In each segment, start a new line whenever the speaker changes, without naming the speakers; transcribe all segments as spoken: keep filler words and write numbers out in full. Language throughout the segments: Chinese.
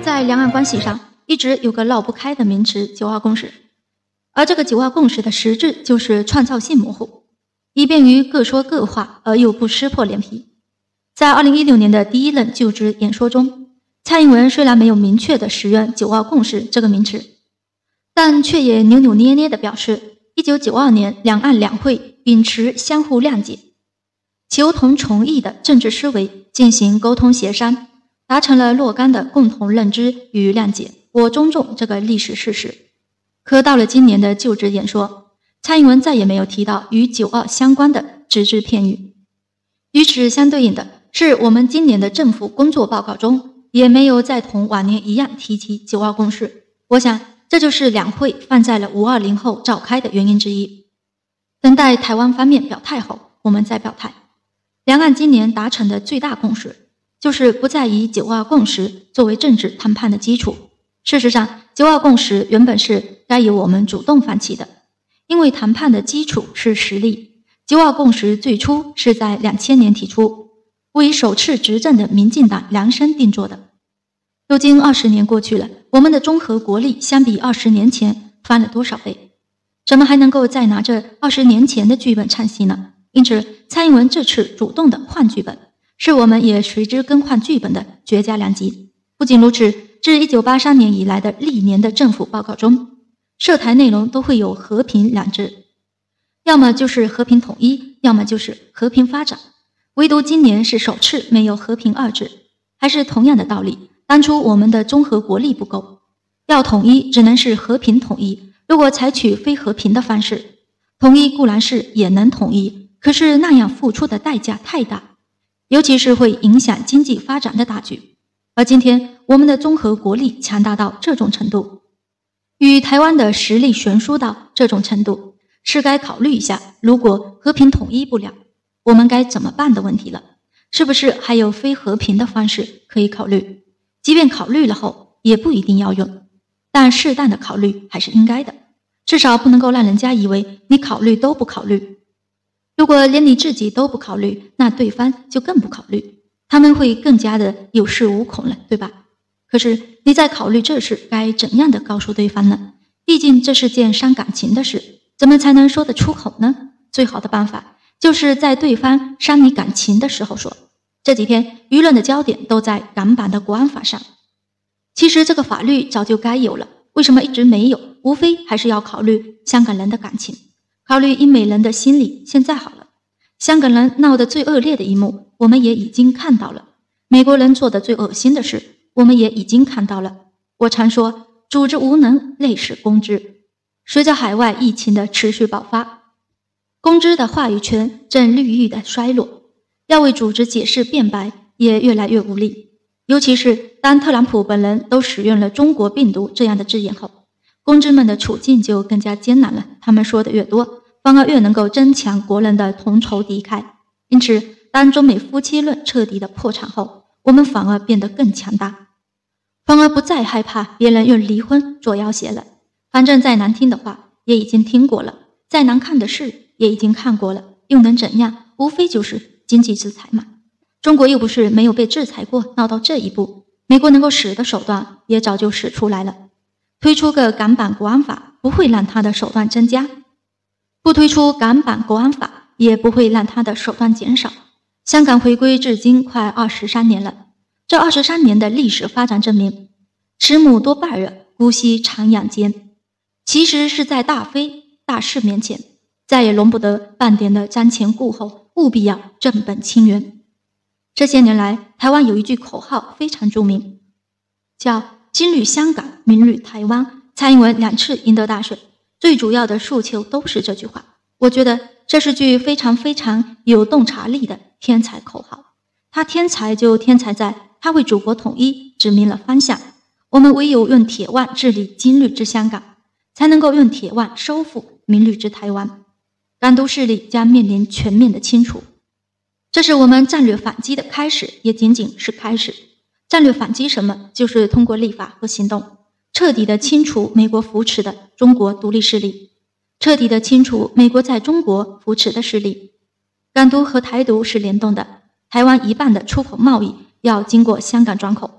在两岸关系上，一直有个绕不开的名词“九二共识”，而这个九二共识的实质就是创造性模糊，以便于各说各话而又不撕破脸皮。在二零一六年的第一任就职演说中，蔡英文虽然没有明确地使用“九二共识”这个名词，但却也扭扭捏捏地表示，一九九二年两岸两会秉持相互谅解、求同存异的政治思维进行沟通协商，达成了若干的共同认知与谅解，我尊重这个历史事实。可到了今年的就职演说，蔡英文再也没有提到与九二相关的只字片语。与此相对应的是，我们今年的政府工作报告中也没有再同往年一样提起九二共识。我想这就是两会放在了五二零后召开的原因之一。等待台湾方面表态后，我们再表态。两岸今年达成的最大共识就是不再以九二共识作为政治谈判的基础。事实上，九二共识原本是该由我们主动放弃的，因为谈判的基础是实力。九二共识最初是在两千年提出，为首次执政的民进党量身定做的。如今二十年过去了，我们的综合国力相比二十年前翻了多少倍？怎么还能够再拿着二十年前的剧本唱戏呢？因此，蔡英文这次主动的换剧本，是我们也随之更换剧本的绝佳良机。不仅如此，自一九八三年以来的历年的政府报告中，涉台内容都会有和平两字，要么就是和平统一，要么就是和平发展。唯独今年是首次没有和平二字。还是同样的道理，当初我们的综合国力不够，要统一只能是和平统一。如果采取非和平的方式，统一固然是也能统一，可是那样付出的代价太大，尤其是会影响经济发展的大局。而今天我们的综合国力强大到这种程度，与台湾的实力悬殊到这种程度，是该考虑一下，如果和平统一不了，我们该怎么办的问题了。是不是还有非和平的方式可以考虑？即便考虑了后，也不一定要用，但适当的考虑还是应该的，至少不能够让人家以为你考虑都不考虑。如果连你自己都不考虑，那对方就更不考虑，他们会更加的有恃无恐了，对吧？可是你在考虑这事该怎样的告诉对方呢？毕竟这是件伤感情的事，怎么才能说得出口呢？最好的办法就是在对方伤你感情的时候说。这几天舆论的焦点都在港版的国安法上，其实这个法律早就该有了，为什么一直没有？无非还是要考虑香港人的感情，考虑英美人的心理。现在好了，香港人闹得最恶劣的一幕我们也已经看到了，美国人做的最恶心的事我们也已经看到了。我常说，组织无能累死公知。随着海外疫情的持续爆发，公知的话语权正日益的衰落，要为组织解释辩白也越来越无力。尤其是当特朗普本人都使用了中国病毒这样的字眼后，公知们的处境就更加艰难了。他们说的越多，反而越能够增强国人的同仇敌忾。因此，当中美夫妻论彻底的破产后，我们反而变得更强大，反而不再害怕别人用离婚做要挟了。反正再难听的话也已经听过了，再难看的事也已经看过了，又能怎样？无非就是经济制裁嘛。中国又不是没有被制裁过，闹到这一步，美国能够使的手段也早就使出来了。推出个港版国安法不会让他的手段增加，不推出港版国安法也不会让他的手段减少。香港回归至今快二十三年了，这二十三年的历史发展证明，慈母多败儿，姑息长养奸，其实是在大非大势面前，再也容不得半点的瞻前顾后，务必要正本清源。这些年来，台湾有一句口号非常著名，叫今日香港，明日台湾。蔡英文两次赢得大选，最主要的诉求都是这句话。我觉得这是句非常非常有洞察力的天才口号。他天才就天才在他为祖国统一指明了方向。我们唯有用铁腕治理今日之香港，才能够用铁腕收复明日之台湾。港独势力将面临全面的清除，这是我们战略反击的开始，也仅仅是开始。战略反击什么？就是通过立法和行动，彻底的清除美国扶持的中国独立势力，彻底的清除美国在中国扶持的势力。港独和台独是联动的，台湾一半的出口贸易要经过香港转口，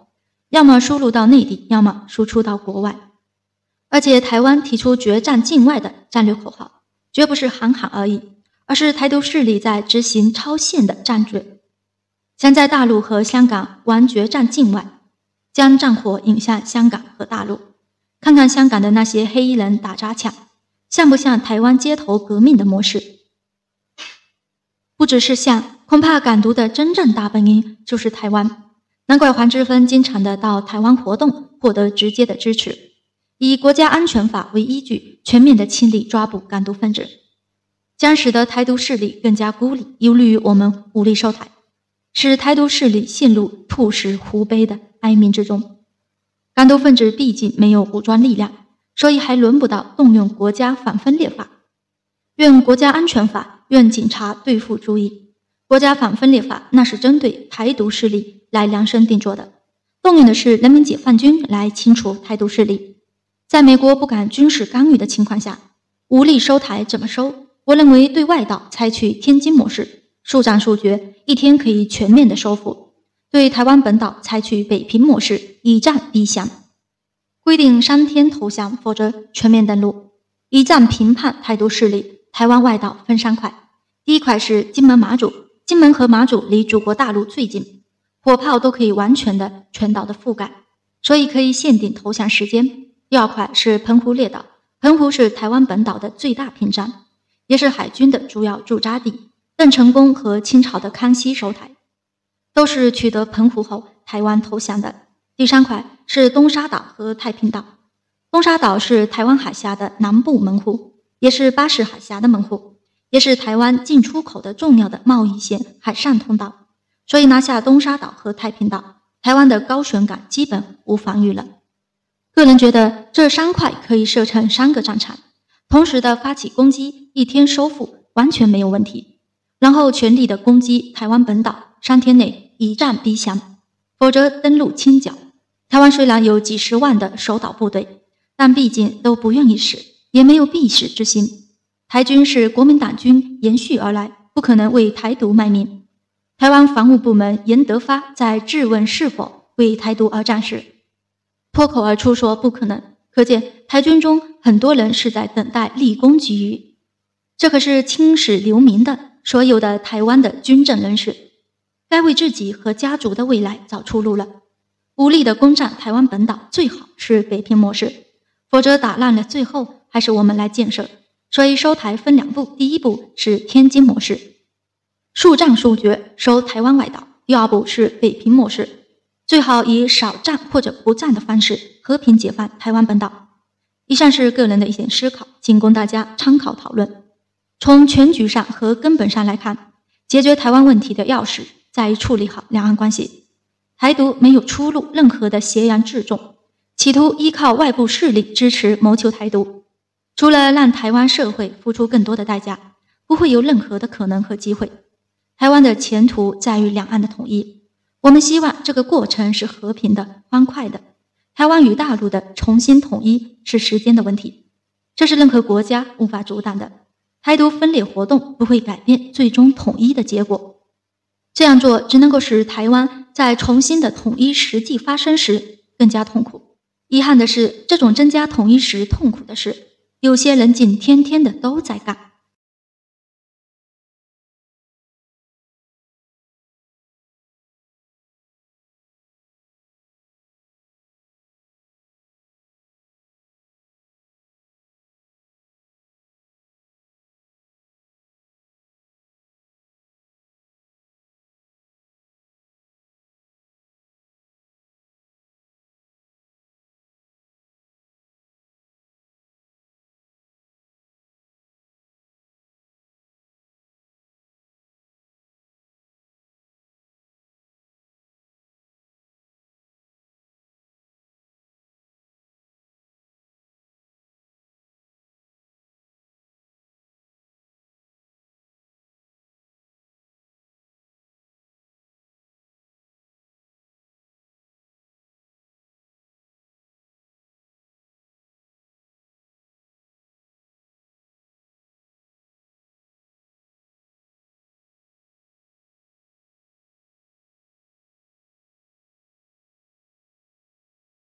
要么输入到内地，要么输出到国外。而且台湾提出决战境外的战略口号，绝不是喊喊而已，而是台独势力在执行超限的战略，想在大陆和香港玩决战境外，将战火引向香港和大陆。看看香港的那些黑衣人打砸抢，像不像台湾街头革命的模式？不只是像，恐怕港独的真正大本营就是台湾。难怪黄之锋经常的到台湾活动，获得直接的支持，以国家安全法为依据，全面的清理抓捕港独分子，将使得台独势力更加孤立，有利于我们武力收台，使台独势力陷入兔死狐悲的哀鸣之中。港独分子毕竟没有武装力量，所以还轮不到动用国家反分裂法。愿国家安全法，愿警察对付注意。国家反分裂法那是针对台独势力来量身定做的，动用的是人民解放军来清除台独势力。在美国不敢军事干预的情况下，武力收台怎么收？我认为对外岛采取天津模式，速战速决，一天可以全面的收复；对台湾本岛采取北平模式，以战逼降，规定三天投降，否则全面登陆，一战平判台独势力。台湾外岛分三块，第一块是金门马祖，金门和马祖离祖国大陆最近，火炮都可以完全的全岛的覆盖，所以可以限定投降时间。第二块是澎湖列岛，澎湖是台湾本岛的最大屏障，也是海军的主要驻扎地。邓成功和清朝的康熙收台，都是取得澎湖后台湾投降的。第三块是东沙岛和太平岛，东沙岛是台湾海峡的南部门户，也是巴士海峡的门户，也是台湾进出口的重要的贸易线海上通道，所以拿下东沙岛和太平岛，台湾的高雄港基本无防御了。个人觉得这三块可以设成三个战场，同时的发起攻击，一天收复完全没有问题，然后全力的攻击台湾本岛，三天内以战逼降，否则登陆清剿。台湾虽然有几十万的守岛部队，但毕竟都不愿意死，也没有必死之心。台军是国民党军延续而来，不可能为台独卖命。台湾防务部门严德发在质问是否为台独而战时，脱口而出说不可能，可见台军中很多人是在等待立功给予。这可是青史留名的，所有的台湾的军政人士该为自己和家族的未来找出路了。武力的攻占台湾本岛最好是北平模式，否则打烂了最后还是我们来建设。所以收台分两步，第一步是天津模式，速战速决收台湾外岛；第二步是北平模式，最好以少战或者不战的方式和平解放台湾本岛。以上是个人的一点思考，仅供大家参考讨论。从全局上和根本上来看，解决台湾问题的钥匙在于处理好两岸关系。台独没有出路，任何的挟洋自重，企图依靠外部势力支持谋求台独，除了让台湾社会付出更多的代价，不会有任何的可能和机会。台湾的前途在于两岸的统一，我们希望这个过程是和平的、欢快的。台湾与大陆的重新统一是时间的问题，这是任何国家无法阻挡的。台独分裂活动不会改变最终统一的结果，这样做只能够使台湾在重新的统一实际发生时更加痛苦。遗憾的是，这种增加统一时痛苦的事，有些人竟天天的都在干。